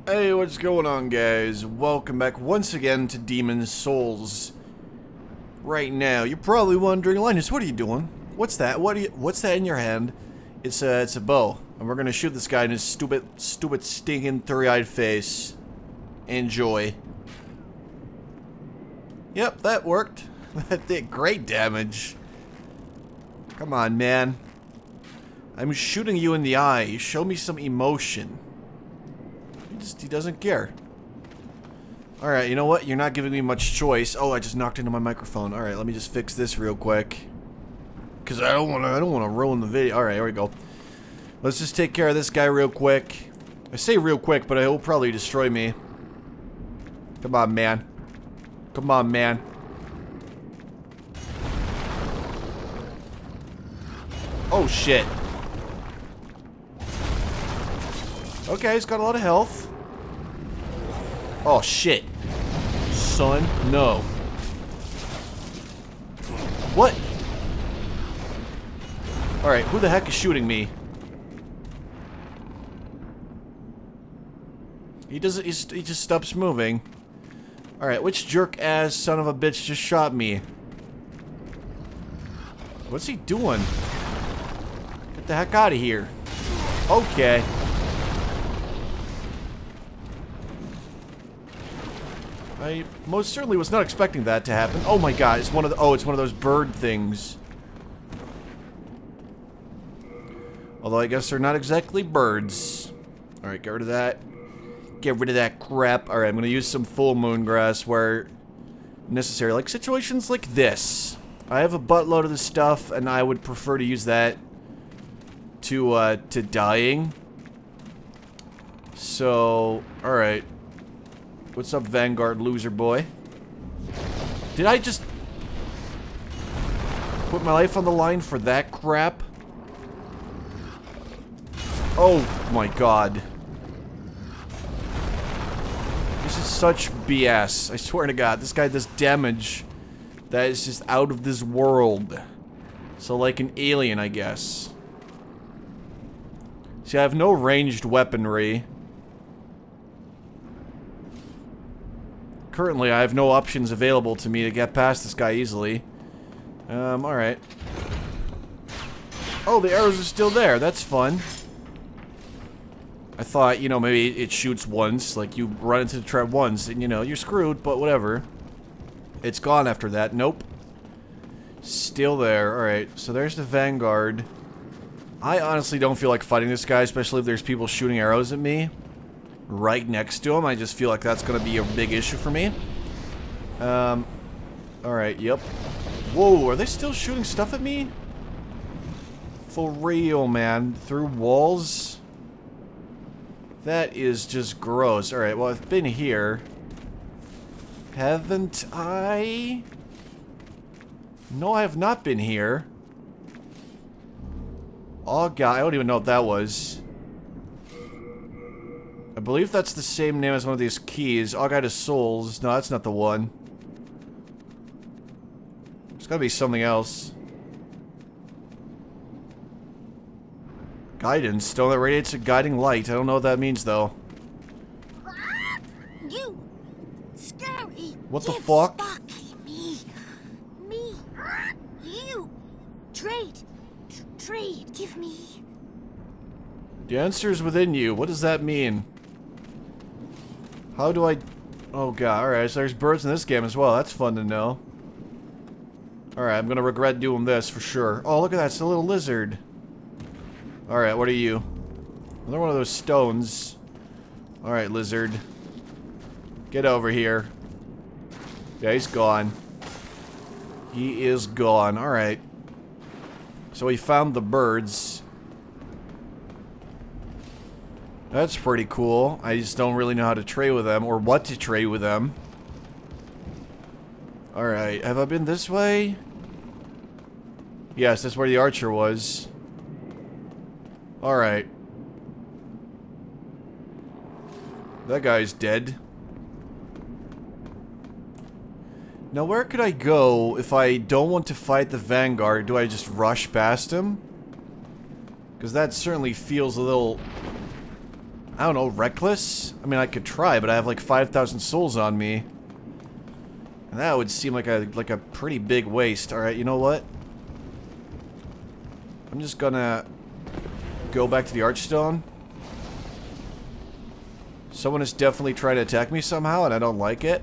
Hey, what's going on, guys? Welcome back once again to Demon's Souls. Right now, you're probably wondering, Linus, what are you doing? What's that? What's that in your hand? It's a bow, and we're gonna shoot this guy in his stupid, stinking, three-eyed face. Enjoy. Yep, that worked. That did great damage. Come on, man. I'm shooting you in the eye. Show me some emotion. He doesn't care. Alright, you know what? You're not giving me much choice. Oh, I just knocked into my microphone. Alright, let me just fix this real quick. Cause I don't wanna ruin the video. Alright, here we go. Let's just take care of this guy real quick. I say real quick, but he'll probably destroy me. Come on, man. Come on, man. Oh, shit. Okay, he's got a lot of health. Oh, shit. Son, no. What? Alright, who the heck is shooting me? He just stops moving. Alright, which jerk-ass son of a bitch just shot me? What's he doing? Get the heck out of here. Okay. I most certainly was not expecting that to happen. Oh my god, it's one of those bird things. Although I guess they're not exactly birds. Alright, get rid of that. Get rid of that crap. Alright, I'm gonna use some full moon grass where necessary. Like situations like this. I have a buttload of this stuff, and I would prefer to use that to dying. So, alright. What's up, Vanguard loser boy? Did I just put my life on the line for that crap? Oh my god. This is such BS. I swear to god, this guy does damage that is just out of this world. So like an alien, I guess. See, I have no ranged weaponry. Currently, I have no options available to me to get past this guy easily. Alright. Oh, the arrows are still there. That's fun. I thought, you know, maybe it shoots once. Like, you run into the trap once, and, you know, you're screwed, but whatever. It's gone after that. Nope. Still there. Alright, so there's the Vanguard. I honestly don't feel like fighting this guy, especially if there's people shooting arrows at me right next to him. I just feel like that's gonna be a big issue for me. Alright, yep. Whoa, are they still shooting stuff at me? For real, man. Through walls? That is just gross. Alright, well, I've been here. Haven't I? No, I have not been here. Oh, God, I don't even know what that was. I believe that's the same name as one of these keys. All Guide of Souls. No, that's not the one. There's gotta be something else. Guidance. Stone that radiates a guiding light. I don't know what that means, though. You! Scary! What the fuck? Me! You! Trade! Trade! Give me! The answer is within you. What does that mean? How do I... Oh god, alright, so there's birds in this game as well. That's fun to know. Alright, I'm gonna regret doing this for sure. Oh, look at that, it's a little lizard. Alright, what are you? Another one of those stones. Alright, lizard. Get over here. Yeah, he's gone. He is gone. Alright. So we found the birds. That's pretty cool. I just don't really know how to trade with them, or what to trade with them. Alright, have I been this way? Yes, that's where the archer was. Alright. That guy's dead. Now where could I go if I don't want to fight the Vanguard? Do I just rush past him? Because that certainly feels a little... I don't know, reckless? I mean, I could try, but I have like 5,000 souls on me. And that would seem like a pretty big waste. Alright, you know what? I'm just gonna go back to the Archstone. Someone is definitely trying to attack me somehow, and I don't like it.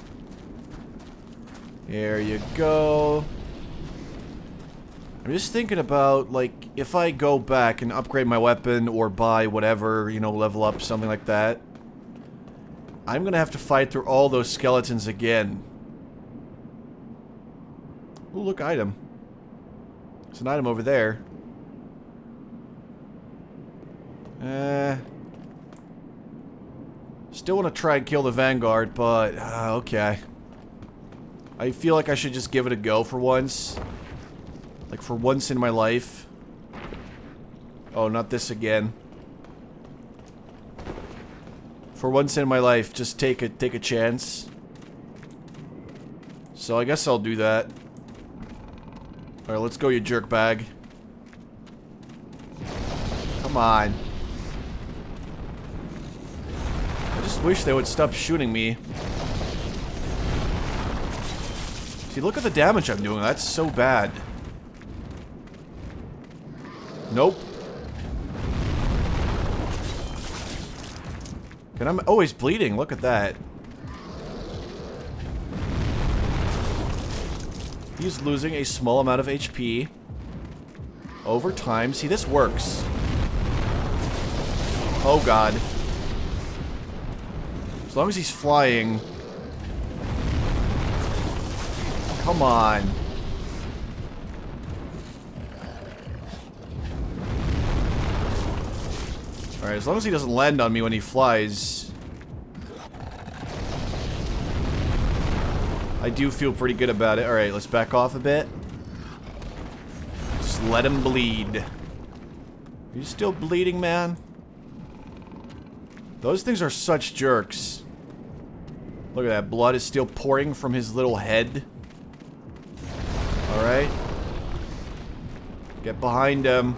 There you go. I'm just thinking about, like, if I go back and upgrade my weapon or buy whatever, you know, level up, something like that, I'm gonna have to fight through all those skeletons again. Ooh, look, item. There's an item over there. Still want to try and kill the Vanguard, but, okay. I feel like I should just give it a go for once. Like, for once in my life. Oh, not this again. For once in my life, just take a chance. So I guess I'll do that. Alright, let's go, you jerkbag. Come on. I just wish they would stop shooting me. See, look at the damage I'm doing. That's so bad. Nope. And I'm always bleeding. Look at that. He's losing a small amount of HP over time. See, this works. Oh, God. As long as he's flying. Come on. Alright, as long as he doesn't land on me when he flies, I do feel pretty good about it. Alright, let's back off a bit. Just let him bleed. Are you still bleeding, man? Those things are such jerks. Look at that. Blood is still pouring from his little head. Alright. Get behind him.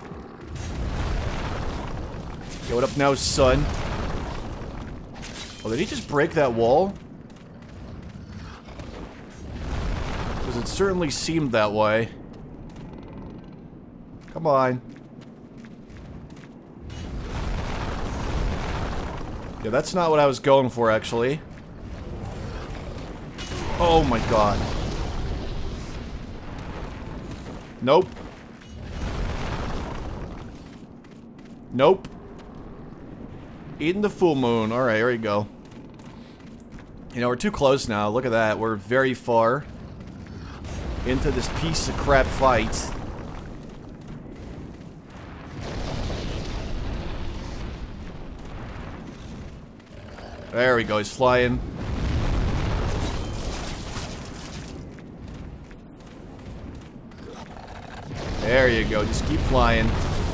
Yo, what up now, son? Oh, did he just break that wall? Because it certainly seemed that way. Come on. Yeah, that's not what I was going for, actually. Oh my god. Nope. Nope. Eating the full moon. Alright, here we go. You know, we're too close now. Look at that. We're very far into this piece of crap fight. There we go. He's flying. There you go. Just keep flying.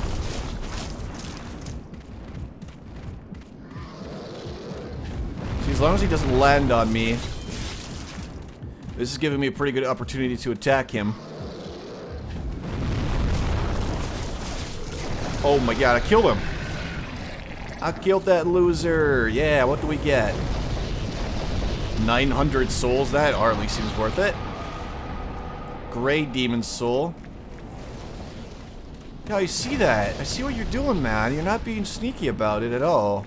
See, as long as he doesn't land on me, this is giving me a pretty good opportunity to attack him. Oh my god, I killed him. I killed that loser. Yeah, what do we get? 900 souls. That hardly seems worth it. Gray Demon Soul. Yeah, I see that. I see what you're doing, man. You're not being sneaky about it at all.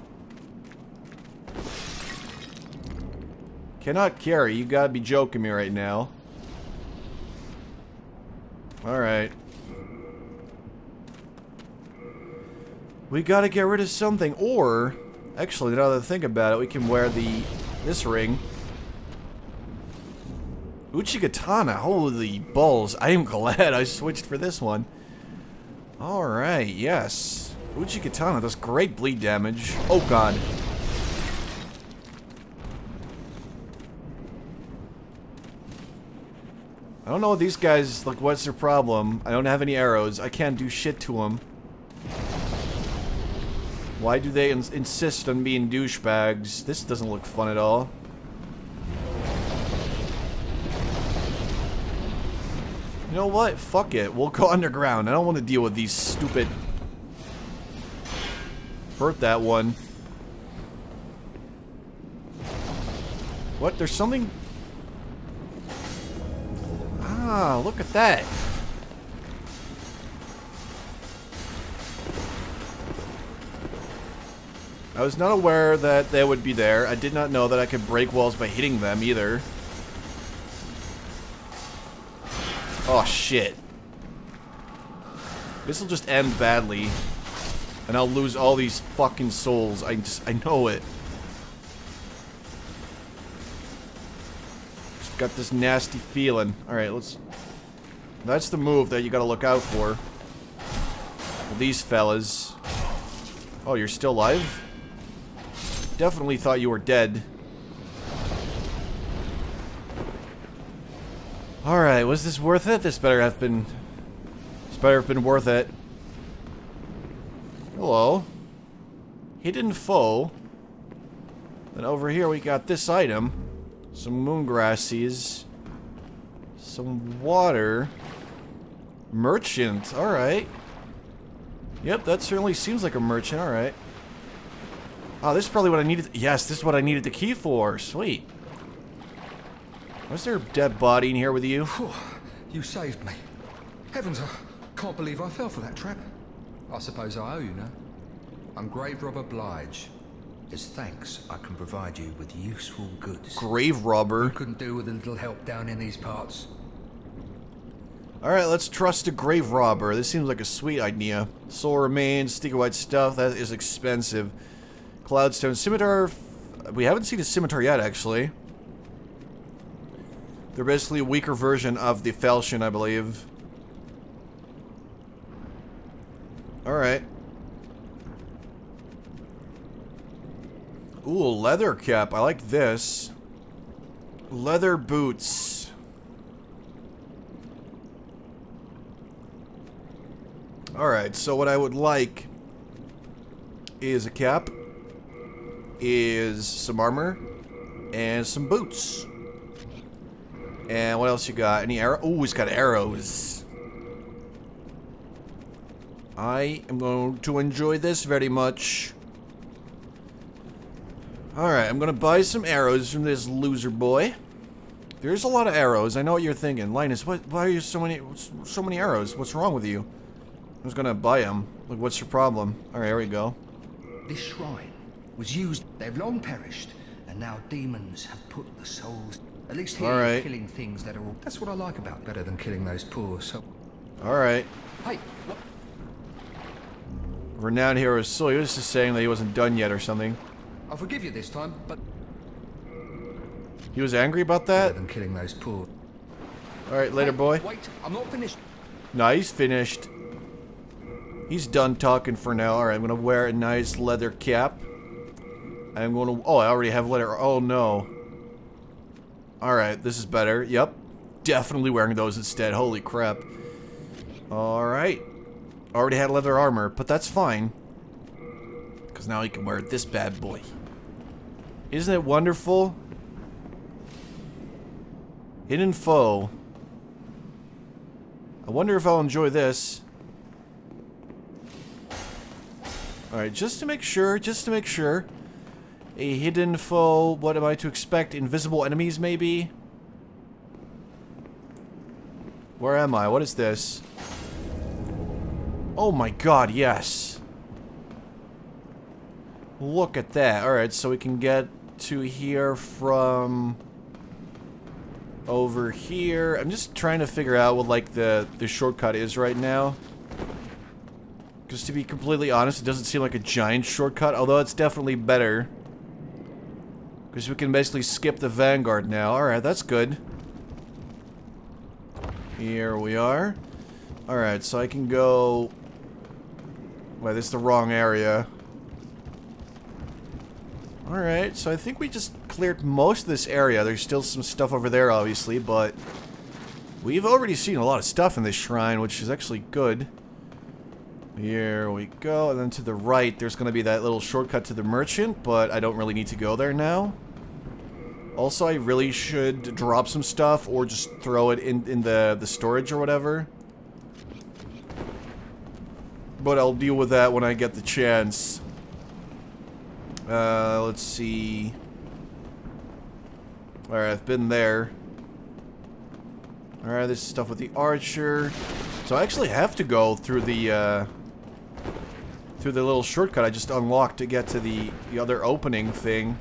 Cannot carry. You gotta be joking me right now. Alright. We gotta get rid of something. Or, actually, now that I think about it, we can wear this ring. Uchigatana. Holy balls. I am glad I switched for this one. Alright, yes. Uchigatana does great bleed damage. Oh god. I don't know what these guys, like, what's their problem? I don't have any arrows. I can't do shit to them. Why do they insist on being douchebags? This doesn't look fun at all. You know what? Fuck it. We'll go underground. I don't want to deal with these stupid... Hurt that one. What? There's something... Ah, look at that. I was not aware that they would be there. I did not know that I could break walls by hitting them either. Oh, shit. This will just end badly. And I'll lose all these fucking souls. I know it. Just got this nasty feeling. Alright, let's... That's the move that you gotta look out for. Well, these fellas. Oh, you're still alive? Definitely thought you were dead. Alright, was this worth it? This better have been worth it. Hello. Hidden foe. Then over here we got this item. Some moongrassies. Some water. Merchant. Alright. Yep, that certainly seems like a merchant. Alright. Oh, this is probably what I needed. Yes, this is what I needed the key for. Sweet. Was there a dead body in here with you? You saved me. Heavens, I can't believe I fell for that trap. I suppose I owe you now. I'm grave robber Blige. As thanks, I can provide you with useful goods. Grave robber? You couldn't do with a little help down in these parts. Alright, let's trust a grave robber. This seems like a sweet idea. Soul remains, sticky white stuff, that is expensive. Cloudstone scimitar. We haven't seen a scimitar yet, actually. They're basically a weaker version of the falchion, I believe. Alright. Ooh, leather cap. I like this. Leather boots. Alright, so what I would like is a cap, is some armor, and some boots. And what else you got? Any arrow? Oh, he's got arrows. I am going to enjoy this very much. Alright, I'm gonna buy some arrows from this loser boy. There's a lot of arrows. I know what you're thinking. Linus, why are you so many arrows? What's wrong with you? I was gonna buy them. Like, what's your problem? Alright, here we go. This shrine was used. They've long perished, and now demons have put the souls. At least here, Alright. Killing things that are all. That's what I like about better than killing those poor souls. Alright. Hey, what? Renowned hero Soul. He was just saying that he wasn't done yet or something. I'll forgive you this time, but He was angry about that? better than killing those poor. Alright, later, boy. Wait, I'm not finished. No, he's finished. He's done talking for now. Alright, I'm gonna wear a nice leather cap. I'm gonna... Oh, I already have leather... Oh, no. Alright, this is better. Yep. Definitely wearing those instead. Holy crap. Alright. Already had leather armor, but that's fine. Because now he can wear this bad boy. Isn't it wonderful? Hidden foe. I wonder if I'll enjoy this. Alright, just to make sure. A hidden foe. What am I to expect? Invisible enemies, maybe? Where am I? What is this? Oh my god, yes. Look at that. Alright, so we can get to here from over here. I'm just trying to figure out what, like, the shortcut is right now. Because to be completely honest, it doesn't seem like a giant shortcut, although it's definitely better. Because we can basically skip the Vanguard now. Alright, that's good. Here we are. Alright, so I can go... Wait, this is the wrong area. Alright, so I think we just cleared most of this area. There's still some stuff over there, obviously, but... We've already seen a lot of stuff in this shrine, which is actually good. Here we go, and then to the right, there's going to be that little shortcut to the merchant, but I don't really need to go there now. Also, I really should drop some stuff, or just throw it in the storage or whatever. But I'll deal with that when I get the chance. Let's see. Alright, I've been there. Alright, this is stuff with the archer. So I actually have to go through the little shortcut I just unlocked to get to the other opening thing.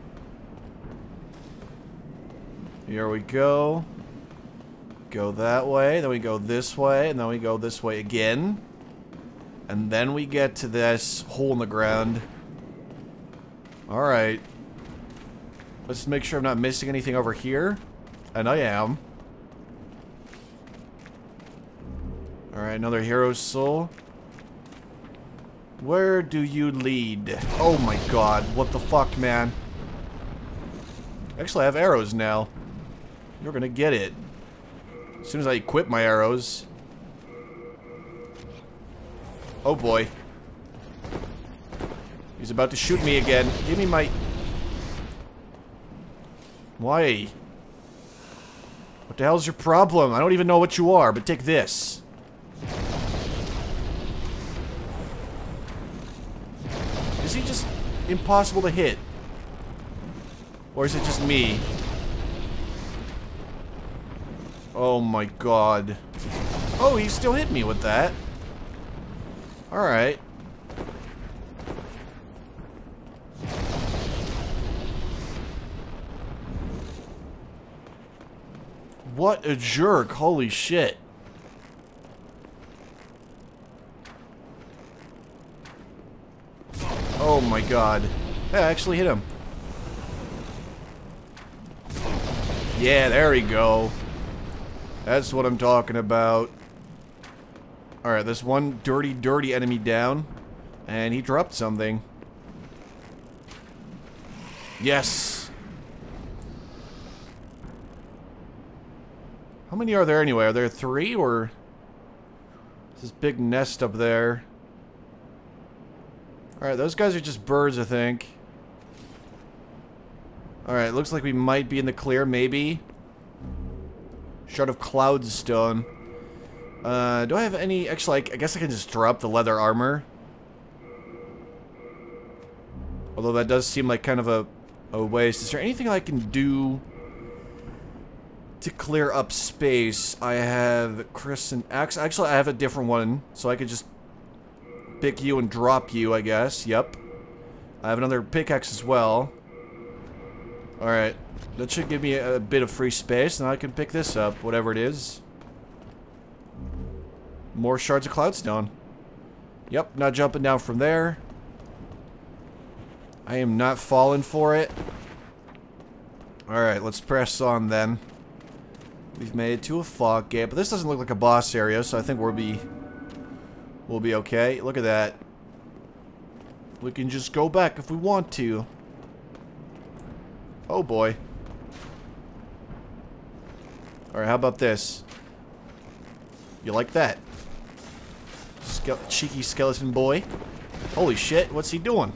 Here we go. Go that way, then we go this way, and then we go this way again. And then we get to this hole in the ground. Alright. Let's make sure I'm not missing anything over here. And I am. Alright, another hero soul. Where do you lead? Oh my god, what the fuck, man? Actually, I have arrows now. You're gonna get it. As soon as I equip my arrows. Oh boy. He's about to shoot me again. Give me my... Why? What the hell's your problem? I don't even know what you are, but take this. Is he just impossible to hit? Or is it just me? Oh my god. Oh, he still hit me with that. Alright. What a jerk. Holy shit. Oh my god. Yeah, I actually hit him. Yeah, there we go. That's what I'm talking about. Alright, there's one dirty, dirty enemy down. And he dropped something. Yes! How many are there anyway? Are there 3 or... This big nest up there. Alright, those guys are just birds, I think. Alright, looks like we might be in the clear, maybe. Shard of Cloudstone. Do I have any... Actually, I guess I can just drop the leather armor. Although that does seem like kind of a waste. Is there anything I can do to clear up space? I have Crescent Axe. Actually, I have a different one, so I could just pick you and drop you, I guess. Yep. I have another pickaxe as well. Alright. That should give me a bit of free space, and I can pick this up, whatever it is. More shards of Cloudstone. Yep, not jumping down from there. I am not falling for it. Alright, let's press on then. We've made it to a fog gate, but this doesn't look like a boss area, so I think we'll be okay. Look at that. We can just go back if we want to. Oh boy. Alright, how about this? You like that? Cheeky skeleton boy. Holy shit, what's he doing?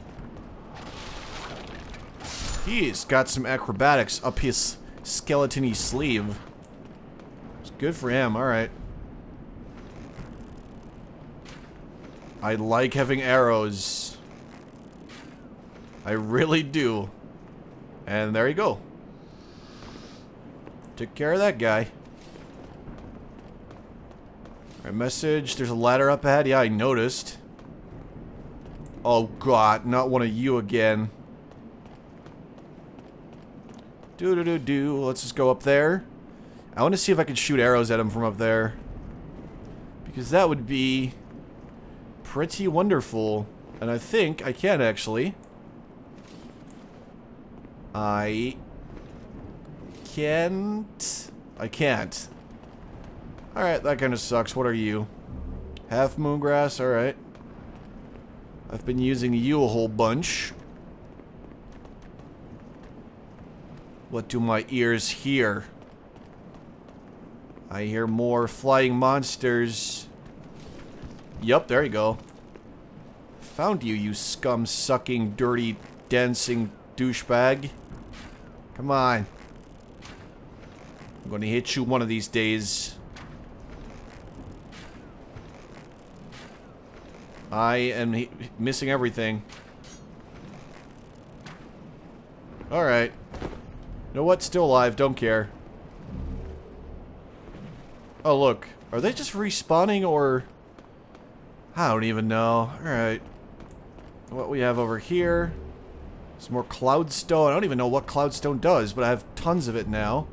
He's got some acrobatics up his skeleton-y sleeve. It's good for him, alright. I like having arrows. I really do. And there you go. Took care of that guy. Alright, message. There's a ladder up ahead. Yeah, I noticed. Oh god, not one of you again. Do-do-do-do. Let's just go up there. I want to see if I can shoot arrows at him from up there. Because that would be pretty wonderful. And I think I can actually. I can't. I can't. Alright, that kind of sucks. What are you? Half moongrass, alright. I've been using you a whole bunch. What do my ears hear? I hear more flying monsters. Yup, there you go. Found you, you scum-sucking, dirty, dancing douchebag. Come on. I'm gonna hit you one of these days. I am missing everything. Alright. know what? Still alive. Don't care. Oh, look. Are they just respawning or... I don't even know. Alright. What we have over here... Some more cloudstone. I don't even know what cloudstone does, but I have tons of it now.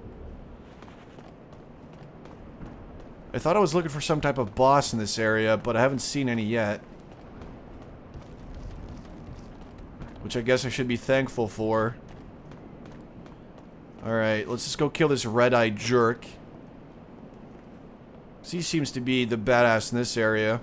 I thought I was looking for some type of boss in this area, but I haven't seen any yet. Which I guess I should be thankful for. Alright, let's just go kill this red-eyed jerk. He seems to be the badass in this area.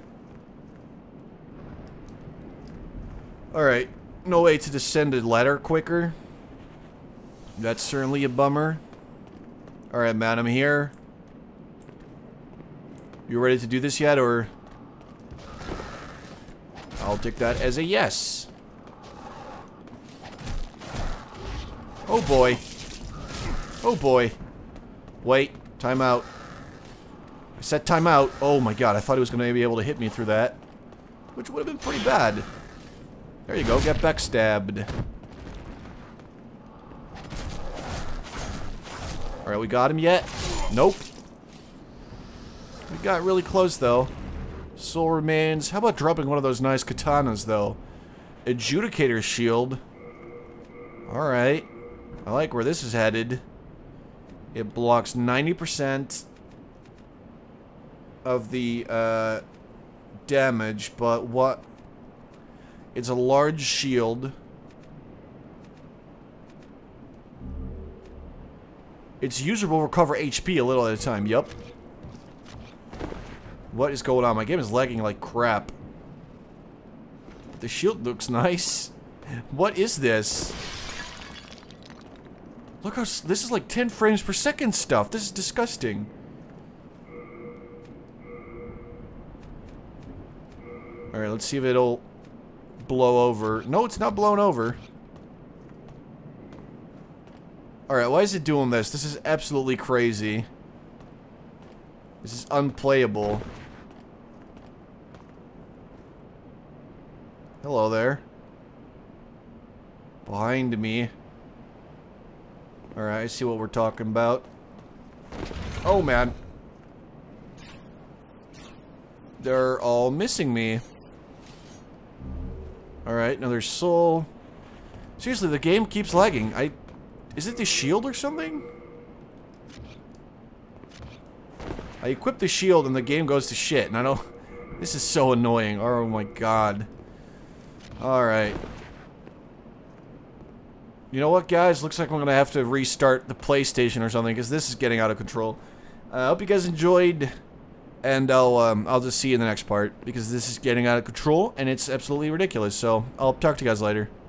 Alright, no way to descend a ladder quicker. That's certainly a bummer. Alright, man, I'm here. You ready to do this yet, or... I'll take that as a yes. Oh boy. Oh boy. Wait, time out. I said time out. Oh my god, I thought he was going to be able to hit me through that. Which would have been pretty bad. There you go, get backstabbed. Alright, we got him yet? Nope. We got really close, though. Soul remains. How about dropping one of those nice katanas, though? Adjudicator shield. Alright. I like where this is headed. It blocks 90% of the damage, but what? It's a large shield. Its user will recover HP a little at a time. Yup. What is going on? My game is lagging like crap. The shield looks nice. What is this? Look how... This is like 10 frames per second stuff. This is disgusting. Alright, let's see if it'll blow over. No, it's not blown over. Alright, why is it doing this? This is absolutely crazy. This is unplayable. Hello there. Behind me. Alright, I see what we're talking about. Oh, man. They're all missing me. Alright, another soul. Seriously, the game keeps lagging. Is it the shield or something? I equip the shield and the game goes to shit, and I don't... This is so annoying. Oh my god. Alright. You know what, guys? Looks like I'm gonna have to restart the PlayStation or something, because this is getting out of control. I hope you guys enjoyed, and I'll just see you in the next part, because this is getting out of control, and it's absolutely ridiculous, so I'll talk to you guys later.